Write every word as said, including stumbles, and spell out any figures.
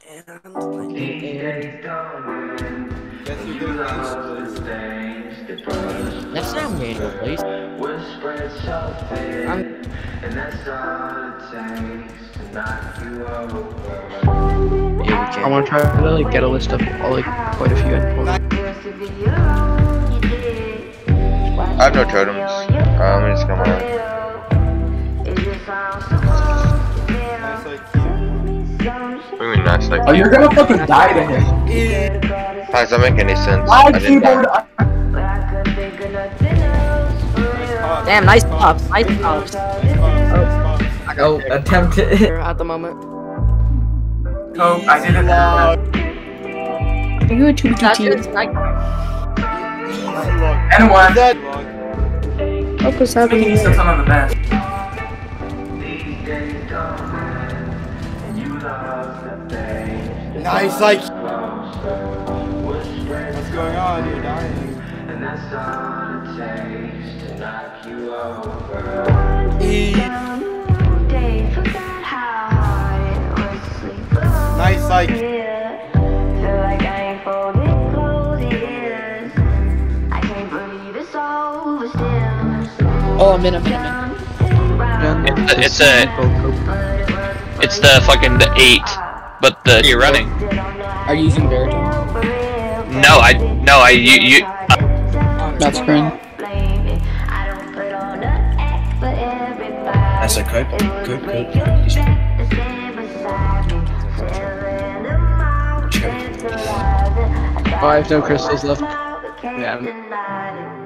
And like, Guess you did nice, That's not manual, please. I'm I want to try to like get a list of all, like quite a few endpoints. I have no totems. Um, I'm just gonna. nice like What do you mean nice like? Oh, you're gonna fucking die to him. How does that make any sense? My I didn't keyboard. die. damn nice pops, nice pops. oh, attempt it. At the moment. Oh, I did it. Are you a two That's two just like And one. Help us I out think he's still on the best. nice like. What's going on? You're dying. E. Nice like. Oh, I'm in, I'm in, I'm in. It's a, it's the fucking the eight, but the you're running. Are you using baritone? No, I no I you you. That's green. That's a cope. Cope, cope, Oh, I have no crystals left. Yeah.